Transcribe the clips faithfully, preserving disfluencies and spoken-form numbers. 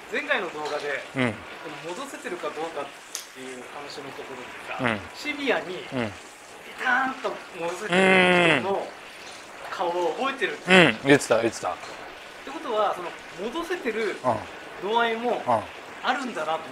前回の動画で、 うん、 戻せてるかどうかっていう話のところでさ、 うん、 シビアにピうん、 ターンと戻せてる人の顔を覚えてるって、 うん、言ってた言ってた。 ってことはその戻せてるうん、 度合いもうん、 あるんだなと思った。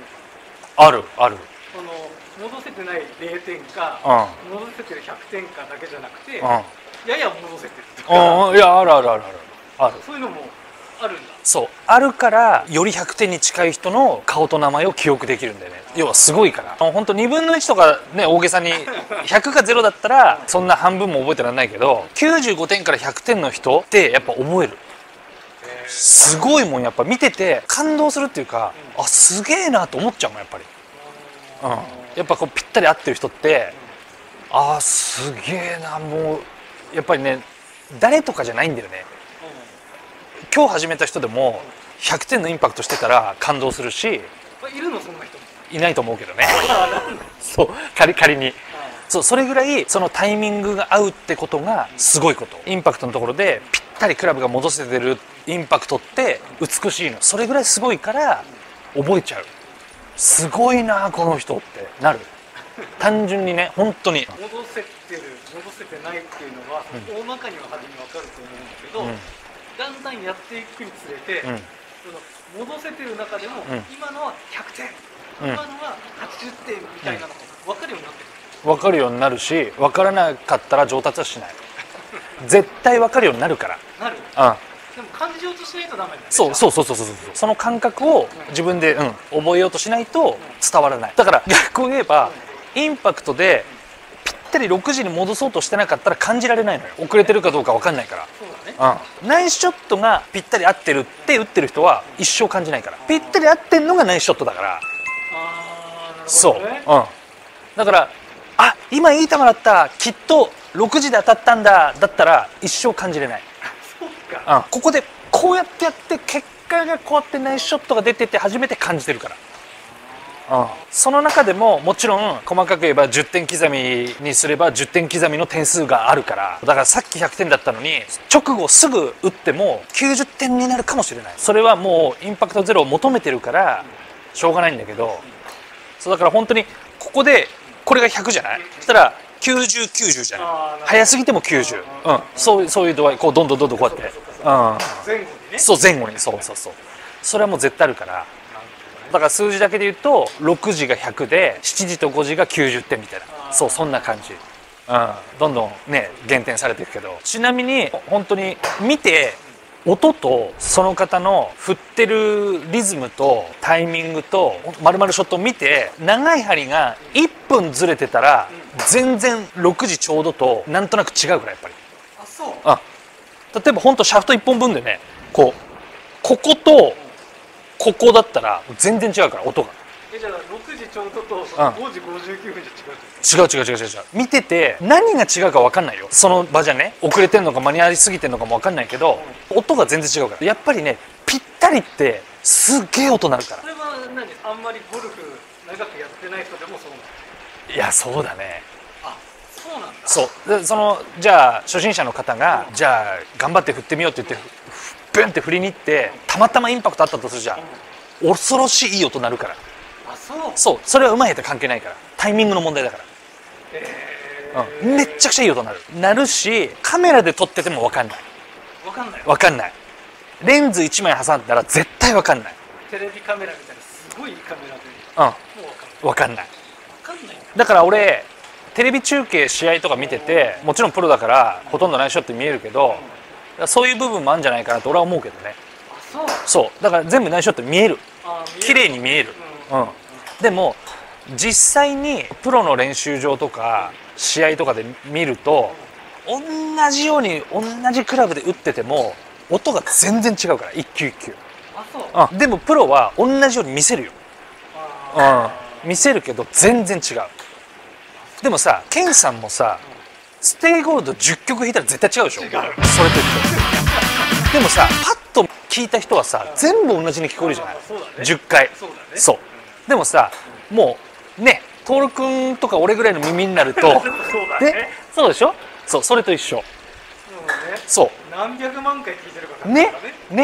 あるある。 その戻せてないれいてんか、 うん、 戻せてるひゃくてんかだけじゃなくて、 うん、 やや戻せてるとか、 うん、いやあるあるあるあるある。 そういうのもあるんだ。 そうあるからよりひゃくてんに近い人の顔と名前を記憶できるんだよね。要はすごいから。本当にぶんのいちとかね、大げさにひゃくかゼロだったらそんな半分も覚えてらんないけど、きゅうじゅうごてんからひゃくてんの人ってやっぱ覚える。すごいもん。やっぱ見てて感動するっていうか、あすげえなと思っちゃうもんやっぱり。うん、やっぱこうぴったり合ってる人って、あすげえな。もうやっぱりね、誰とかじゃないんだよね。今日始めた人でもひゃくてんのインパクトしてたら感動するし。 いるのそんな人？ いないと思うけどね。そう仮仮にそう、それぐらいそのタイミングが合うってことがすごいこと。インパクトのところでぴったりクラブが戻せてるインパクトって美しいの。それぐらいすごいから覚えちゃう。すごいなこの人ってなる。単純にね、本当に戻せてる戻せてないっていうのは、うん、大まかには初め分かると思うんだけど、うん、だんだんやっていくにつれて、うん、その戻せてる中でも、うん、今のはひゃくてん、うん、今のははちじゅってんみたいなのが分かるようになってる。分かるようになるし、分からなかったら上達はしない。絶対分かるようになるから。なる。うん。 でも感じようとしないとダメだね。 そうそうそうそうそう。その感覚を自分で、うん、覚えようとしないと伝わらない。だから逆を言えば、インパクトでぴったりろくじに戻そうとしてなかったら感じられないのよ。遅れてるかどうか分かんないから。そうだね。うん。ナイスショットがぴったり合ってるって打ってる人は一生感じないから。ぴったり合ってんのがナイスショットだから。ああ、なるほどね。そう。うん。だからあ今いい球だった、きっとろくじで当たったんだだったら一生感じれない。そうか。うん。ここでこうやってやって結果がこうやってナイスショットが出てて初めて感じてるから。うん、その中でももちろん細かく言えばじゅってん刻みにすればじゅってん刻みの点数があるから、だからさっきひゃくてんだったのに直後すぐ打ってもきゅうじゅってんになるかもしれない。それはもうインパクトゼロを求めてるからしょうがないんだけど、そうだから本当にここでこれがひゃくじゃない、そしたらきゅうじゅう、きゅうじゅうじゃない、早すぎてもきゅうじゅう、うん、そうそういう度合い、こうどんどんどんどんこうやって、うん、前後にね、そう前後に、そうそうそう、それはもう絶対あるから。だから数字だけで言うとろくじがひゃくでしちじとごじがきゅうじゅってんみたいな、そうそんな感じ、うん、どんどんね減点されていくけど、ちなみに本当に見て音とその方の振ってるリズムとタイミングと丸々ショットを見て、長い針がいっぷんずれてたら全然ろくじちょうどとなんとなく違うから、やっぱり。あ、そう。あ、例えば本当シャフトいっぽんぶんでね、こうこことここだったら全然違うから、音が。え、じゃあろくじちょうどとごじごじゅうきゅうふんじゃ違うってこと？違う違う違う違う違う。見てて何が違うか分かんないよ、その場じゃね。遅れてんのか間に合いすぎてんのかも分かんないけど、音が全然違うから。やっぱりね、ぴったりってすっげえ音鳴るから。それは何、あんまりゴルフ長くやってない人でもそうなの？いや、そうだね。あ、そうなんだ。そうで、そのじゃあ初心者の方が、うん、じゃあ頑張って振ってみようって言ってブンって振りに行ってたまたまインパクトあったとするじゃん、うん、恐ろしいいい音鳴るから。あ、そう。そう、それはうまい下手関係ないから、タイミングの問題だから。えー、うん、めっちゃくちゃいい音鳴る鳴るし、カメラで撮ってても分かんない。分かんない分かんない。レンズいちまい挟んだら絶対分かんない。テレビカメラみたいなすごいいいカメラで、うん、もう分かんない。分かんない。だから俺テレビ中継試合とか見てて、もちろんプロだからほとんどナイスショットに見えるけど、そういう部分もあるんじゃないかなと俺は思うけどね。あ、そう。そうだから全部ナイスショット見える、綺麗に見える、うん、うん、でも実際にプロの練習場とか試合とかで見ると、同じように同じクラブで打ってても音が全然違うから、一球一球。あ、そう。うん、でもプロは同じように見せるよ、うん、見せるけど全然違う。でもさ、ケンさんもさ、ステイゴールドじゅっきょく弾いたら絶対違うでしょ。違う。それと言ってでもさ、パッと聞いた人はさ、全部同じに聞こえるじゃない、じゅっかい。そうだね。そう。でもさ、もうね、徹君とか俺ぐらいの耳になるとそうだね。そうでしょ。そう、それと一緒。そう。何百万回聞いてるからね。ね。ね。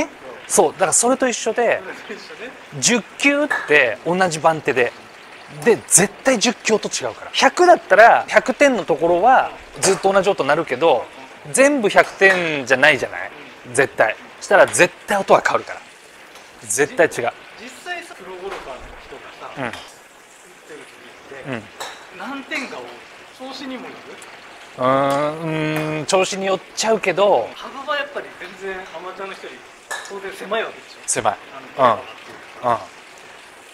そうだからそれと一緒でじゅっきゅうって同じ番手でで絶対じゅっきょうと違うからひゃくだったらひゃくてんのところはずっと同じ音になるけど全部ひゃくてんじゃないじゃない絶対したら絶対音は変わるから絶対違う。 実際さプロゴルファーの人がさ、うん、打ってる時って、うん、何点かを調子にもよるうーん調子によっちゃうけど幅はやっぱり全然アマチュアの人より当然狭いわけでしょ。 狭い、うんうん、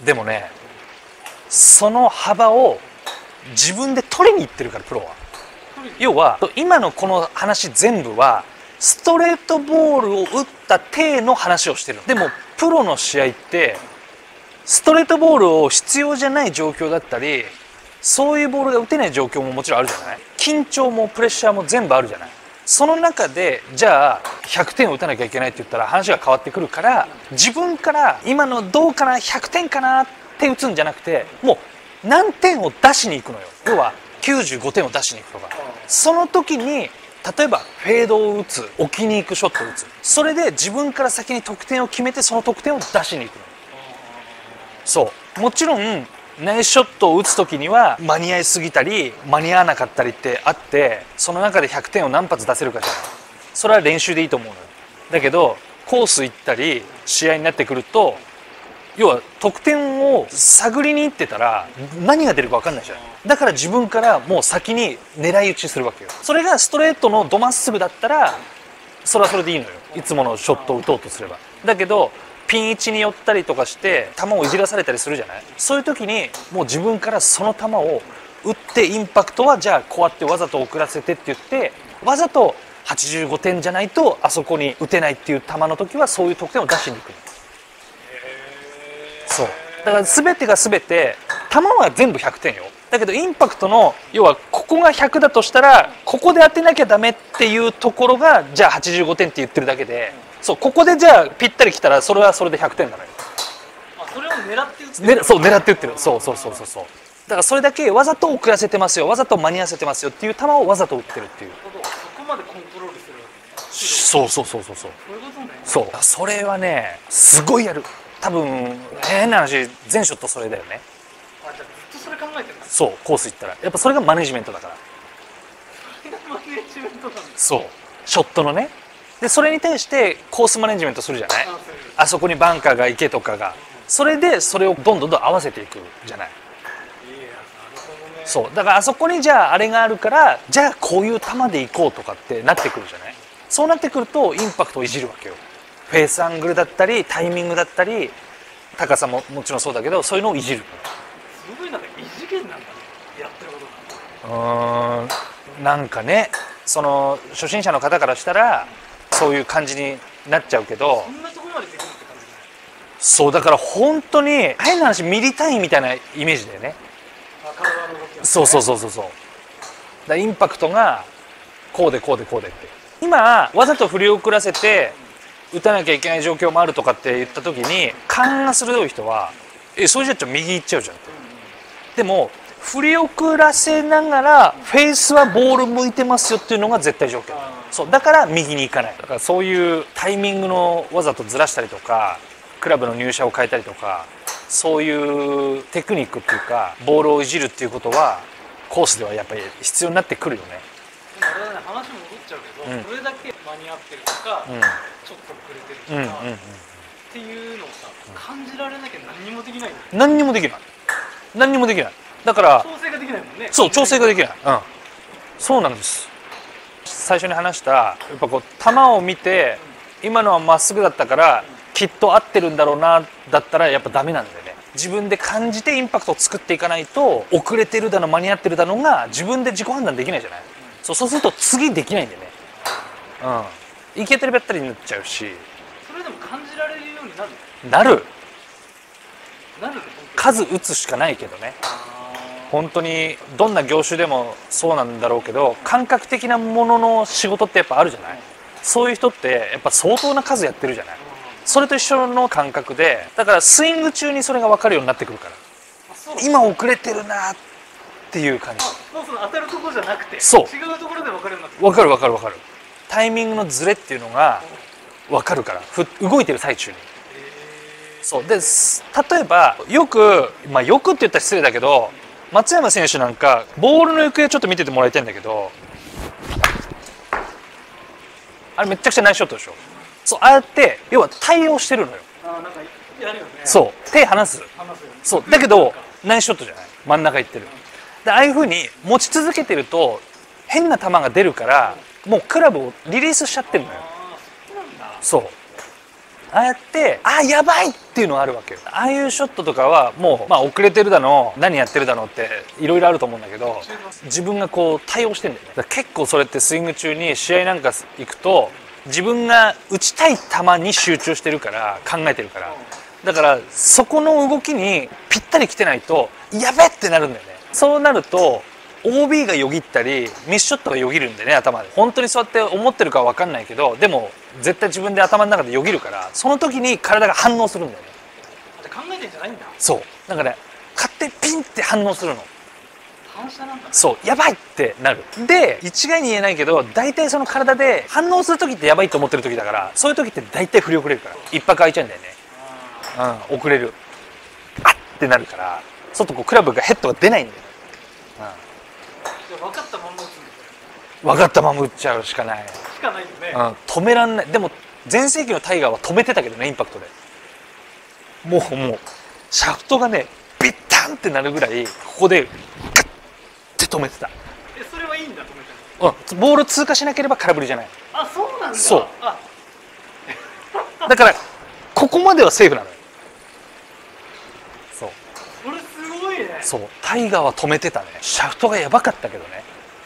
でもねその幅を自分で取りに行ってるからプロは。要は今のこの話全部はストレートボールを打った体の話をしてる。でもプロの試合ってストレートボールを必要じゃない状況だったりそういうボールが打てない状況ももちろんあるじゃない。緊張もプレッシャーも全部あるじゃない。その中でじゃあひゃくてんを打たなきゃいけないって言ったら話が変わってくるから自分から今のどうかなひゃくてんかなって打つんじゃなくてもう何点を出しに行くのよ。要はきゅうじゅうごてんを出しに行くとかその時に例えばフェードを打つ置きに行くショットを打つそれで自分から先に得点を決めてその得点を出しに行くの。そうもちろんナイスショットを打つ時には間に合いすぎたり間に合わなかったりってあってその中でひゃくてんを何発出せるかじゃない。それは練習でいいと思うのよ。だけどコース行ったり試合になってくると要は得点を探りに行ってたら何が出るか分かんないじゃない。だから自分からもう先に狙い撃ちするわけよ。それがストレートのどまっすぐだったらそれはそれでいいのよ。いつものショットを打とうとすれば。だけどピン位置に寄ったりとかして球をいじらされたりするじゃない。そういう時にもう自分からその球を打ってインパクトはじゃあこうやってわざと遅らせてって言ってわざとはちじゅうごてんじゃないとあそこに打てないっていう球の時はそういう得点を出しに行く。そうだから全てが全て球は全部ひゃくてんよ。だけどインパクトの要はここがひゃくだとしたらここで当てなきゃダメっていうところがじゃあはちじゅうごてんって言ってるだけでそうここでじゃあぴったりきたらそれはそれでひゃくてんなのよ。 あそれを狙って打ってる、 ね、そう狙って打ってるそうそうそうそうそうだからそれだけわざと遅らせてますよわざと間に合わせてますよっていう球をわざと打ってるっていうそこまでコントロールするわけね。 そうそうそうそうそうそういうことね。 そうそれはねすごいやる。多分変な話全ショットそれだよね。 あじゃあずっとそれ考えてるんだ。 そうコース行ったらやっぱそれがマネジメントだから。 それがマネジメントなんだ。 そうショットのねでそれに対してコースマネジメントするじゃない。あそこにバンカーが池とかがそれでそれをどんどんどん合わせていくじゃない。そうだからあそこにじゃああれがあるからじゃあこういう球でいこうとかってなってくるじゃない。そうなってくるとインパクトをいじるわけよ。フェースアングルだったりタイミングだったり高さももちろんそうだけどそういうのをいじる。 すごいなんか異次元なんだねやってることが。うーんなんかねその初心者の方からしたらそういう感じになっちゃうけどそんなところまでできるって感じね。 そうだから本当に変な話ミリ単位みたいなイメージだよね。 あ体の動きがね。 そうそうそうそうそうだからインパクトがこうでこうでこうでって今わざと振り遅らせて打たなきゃいけない状況もあるとかって言った時に勘が鋭い人はえそれじゃちょっと右行っちゃうじゃんって。でも振り遅らせながらフェースはボール向いてますよっていうのが絶対条件。そうだから右に行かない。だからそういうタイミングのわざとずらしたりとかクラブの入射を変えたりとかそういうテクニックっていうかボールをいじるっていうことはコースではやっぱり必要になってくるよね。 でも俺はね話戻っちゃうけど、うん、それだけ間に合ってるとか、うん、ちょっと遅れてるとか、うんうんうん、っていうのをさ感じられなきゃ何にもできないんだよ。 何にもできない何にもできない。だから調整ができないもんね。 そう調整ができない、うん、そうなんです。最初に話したやっぱこう球を見て今のはまっすぐだったからきっと合ってるんだろうなだったらやっぱダメなんだよね。自分で感じてインパクトを作っていかないと遅れてるだの間に合ってるだのが自分で自己判断できないじゃない。そう、そうすると次できないんだよね。うん、いけてるばったりになっちゃうし。 それでも感じられるようになるなるなる数打つしかないけどね。本当にどんな業種でもそうなんだろうけど感覚的なものの仕事ってやっぱあるじゃない。そういう人ってやっぱ相当な数やってるじゃない。それと一緒の感覚でだからスイング中にそれが分かるようになってくるから今遅れてるなっていう感じ。 もうその当たるところじゃなくてそう違うところで分かるようになってくる。 分かる分かる分かる。タイミングのズレっていうのが分かるから、ふ動いてる最中に。そうで、例えばよく、まあ、よくって言ったら失礼だけど、松山選手なんかボールの行方ちょっと見ててもらいたいんだけど、あれめちゃくちゃナイスショットでしょ。そうああやって要は対応してるのよ。 あ、なんかやるよね。 そう手離す。 離すよね。 そうだけどナイスショットじゃない、真ん中行ってる。でああいう風に持ち続けてると変な球が出るからもうクラブをリリースしちゃってるのよ。 ああ、そうなんだ。 そうああやってあやばいっていうのがあるわけよ。ああいうショットとかはもう、まあ、遅れてるだの何やってるだのっていろいろあると思うんだけど、自分がこう対応してんだよね。だから結構それってスイング中に試合なんか行くと自分が打ちたい球に集中してるから考えてるから、だからそこの動きにぴったり来てないとやべってなるんだよね。そうなると オービー がよぎったりミスショットがよぎるんでね、頭で。本当にそうやって思ってるかは分かんないけど、でも絶対自分で頭の中でよぎるから、その時に体が反応するんだよね。 考えてんじゃないんだ。 そうだから、ね、勝手にピンって反応するの。 反射なんだ。 そうやばいってなる。で一概に言えないけど、大体その体で反応する時ってやばいと思ってる時だから、そういう時って大体振り遅れるから一泊空いちゃうんだよね。うん、遅れる。あってなるから、外こうクラブがヘッドが出ないんだよ。 分かったまんま打つんだよ。 分かったまま打っちゃうしかない。 しかないよね。 うん、止めらんない。でも全盛期のタイガーは止めてたけどね、インパクトで。もうもうシャフトがねビッタンってなるぐらいここでガッて止めてた。 え、それはいいんだ、止めたの。 うん、ボール通過しなければ空振りじゃない。 あ、そうなんだ。 そうあ、 だからここまではセーフなのよ。そうこれすごいね。 そうタイガーは止めてたね。シャフトがやばかったけどね。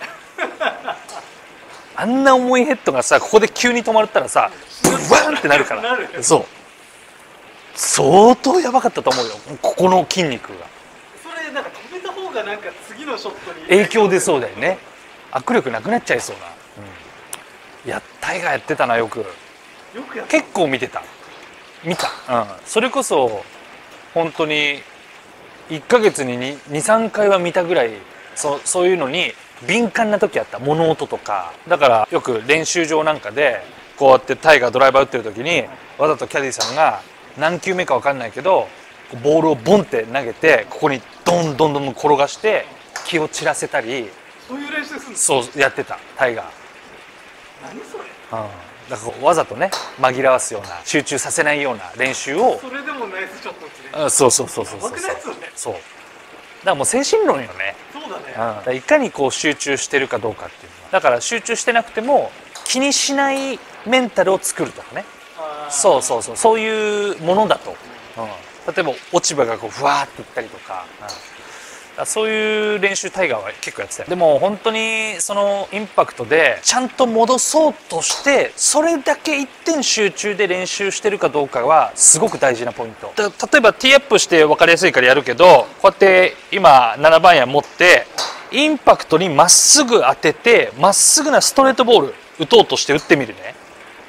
あんな重いヘッドがさここで急に止まったらさブワーンってなるから。 なる。 そう相当やばかったと思うよ、ここの筋肉が。 それなんか止めた方がなんか次のショットに影響出そうだよね。握力なくなっちゃいそうな、うん、いやタイガーやってたな。よくよくやった。 結構見てた見た、うん、それこそ本当にいっかげつににさんかいは見たぐらい、そそういうのに敏感な時あった。物音とか。だからよく練習場なんかでこうやってタイガードライバー打ってる時にわざとキャディーさんが何球目か分かんないけどボールをボンって投げてここにドンドンドン転がして気を散らせたり。 そういう練習するんですそうやってたタイガー。 何それ。 うん、だからわざとね紛らわすような集中させないような練習を。 それでもナイスショット打つね。 うん、そうそうそうそうそうやばくないっすよね。 そうだからもう精神論よね。 そうだね。 うん、だからいかにこう集中してるかどうかっていうのは。だから集中してなくても気にしないメンタルを作るとかね。 あー、 そうそうそうそういうものだと、うん、例えば落ち葉がこうふわーっていったりとか、うん、だからそういう練習タイガーは結構やってたよ。でも本当にそのインパクトでちゃんと戻そうとしてそれだけ一点集中で練習してるかどうかはすごく大事なポイント。例えばティーアップして分かりやすいからやるけど、こうやって今ななばんや持ってインパクトにまっすぐ当ててまっすぐなストレートボール打とうとして打ってみるね。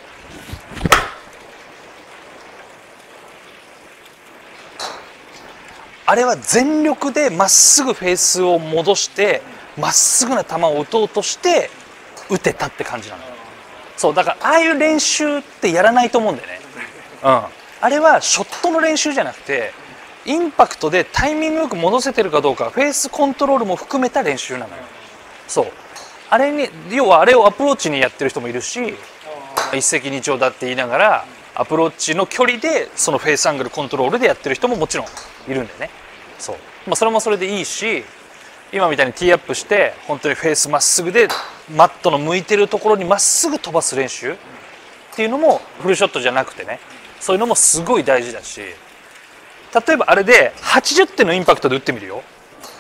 あれは全力でまっすぐフェースを戻してまっすぐな球を打とうとして打てたって感じなの。そうだからああいう練習ってやらないと思うんだよね、うん、あれはショットの練習じゃなくてインパクトでタイミングよく戻せてるかどうかフェースコントロールも含めた練習なのよ。そうあれに要はあれをアプローチにやってる人もいるし、一石二鳥だって言いながらアプローチの距離でそのフェースアングルコントロールでやってる人ももちろんいるんだよね。そう、まあ、それもそれでいいし、今みたいにティーアップして本当にフェースまっすぐでマットの向いてるところにまっすぐ飛ばす練習っていうのもフルショットじゃなくてね、そういうのもすごい大事だし、例えばあれではちじゅってんのインパクトで打ってみるよ。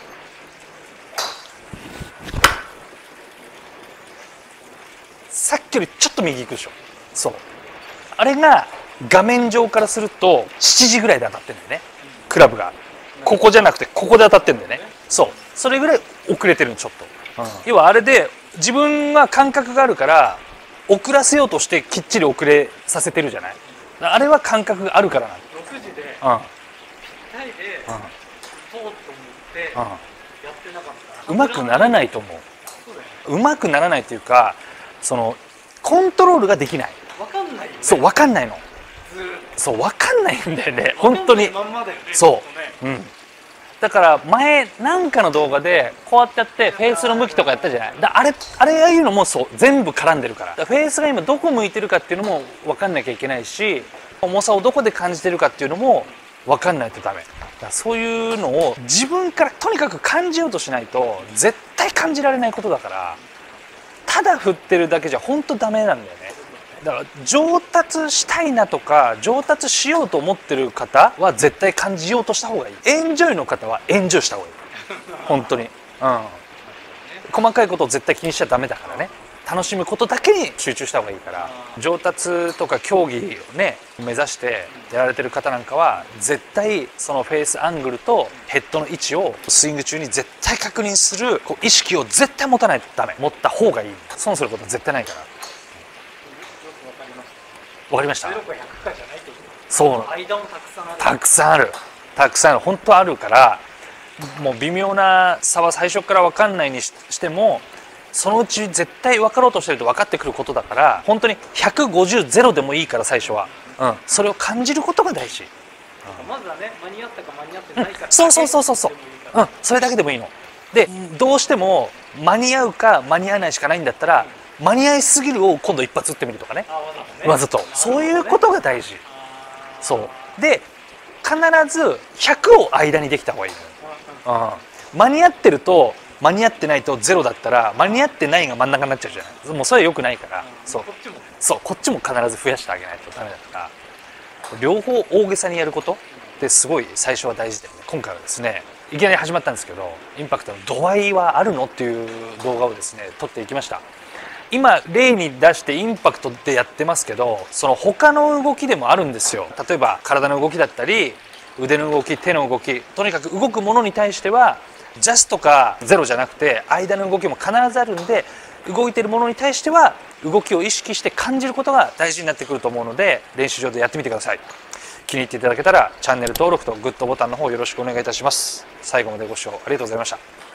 さっきよりちょっと右行くでしょ。そうあれが画面上からするとしちじぐらいで当たってるんだよね、クラブが。ここじゃなくてここで当たってるんだよね。そうそれぐらい遅れてるのちょっと、うん、要はあれで自分は感覚があるから遅らせようとしてきっちり遅れさせてるじゃない。あれは感覚があるからなんだ。 ろくじでぴっうんたりでうんそうと思ってやってなかったらうまくならないと思う。 そうだよね。 うまくならないっていうか、そのコントロールができない。 分かんないよね。 そう分かんないの。 ずーっそう分かんないんだよねと本当に。 まんまだよね。 そうう、 うん、だから前なんかの動画でこうやってやってフェースの向きとかやったじゃない。だあれあれああいうのもそう全部絡んでるから。だからフェースが今どこ向いてるかっていうのも分かんなきゃいけないし、重さをどこで感じてるかっていうのも分かんないとダメだから。そういうのを自分からとにかく感じようとしないと絶対感じられないことだから、ただ振ってるだけじゃ本当ダメなんだよね。だから上達したいなとか上達しようと思ってる方は絶対感じようとした方がいい。エンジョイの方はエンジョイした方がいい本当に。うん、細かいことを絶対気にしちゃダメだからね。楽しむことだけに集中した方がいいから。上達とか競技をね目指してやられてる方なんかは絶対そのフェースアングルとヘッドの位置をスイング中に絶対確認するこう意識を絶対持たないとダメ。持った方がいい。損することは絶対ないから。わかりました。 ゼロかひゃくかじゃないってこと。 そう間もたくさんある。 たくさんあるたくさんある本当あるから、もう微妙な差は最初から分かんないにしてもそのうち絶対分かろうとしてると分かってくることだから、本当にひゃくごじゅうゼロでもいいから最初は、うん、それを感じることが大事。 まずはね、間に合ったか間に合ってないか、 うん、そうそうそうそうそう、うん、それだけでもいいので、どうしても間に合うか間に合わないしかないんだったら、間に合いすぎるを今度一発打ってみるとかね、わざとそういうことが大事。そうで必ずひゃくを間にできた方がいいの、うん、間に合ってると間に合ってないとゼロだったら間に合ってないが真ん中になっちゃうじゃない。もうそれは良くないから、そうそうこっちも必ず増やしてあげないとダメだから、両方大げさにやることってすごい最初は大事だよね。今回はですねいきなり始まったんですけど、インパクトの度合いはあるのっていう動画をですね撮っていきました。今例に出してインパクトでやってますけど、その他の動きでもあるんですよ。例えば体の動きだったり腕の動き、手の動き、とにかく動くものに対してはジャストかゼロじゃなくて間の動きも必ずあるんで、動いてるものに対しては動きを意識して感じることが大事になってくると思うので、練習場でやってみてください。気に入っていただけたらチャンネル登録とグッドボタンの方よろしくお願いいたします。最後までご視聴ありがとうございました。